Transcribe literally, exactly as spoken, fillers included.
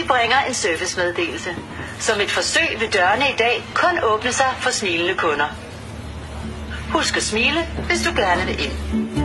bringer en servicemeddelelse. Som et forsøg vil dørene i dag kun åbne sig for smilende kunder. Husk at smile, hvis du gerne vil ind.